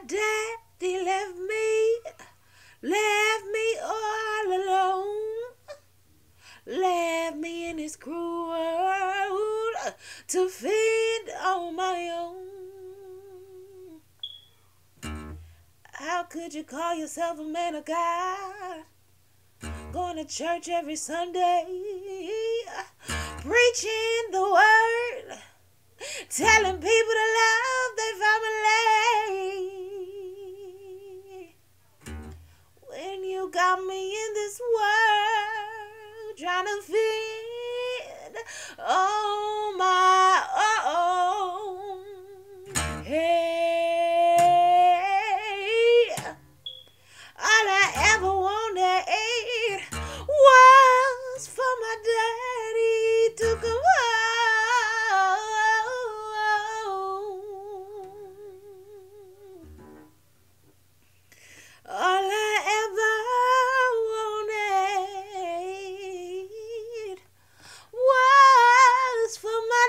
daddy left me all alone, left me in this cruel world to fend on my own. How could you call yourself a man of God, going to church every Sunday, preaching the word, telling people to love their family, when you got me in this world trying to feed on my own? Hey, all I ever wanted was for my daddy to come home. All I ever wanted was for my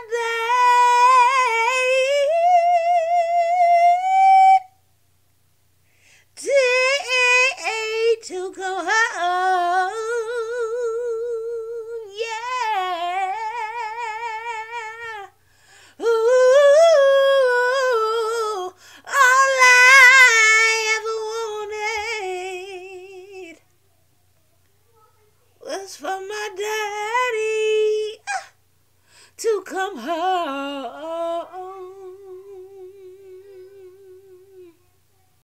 daddy to go home. Yeah. Ooh, all I ever wanted was for my daddy to come home.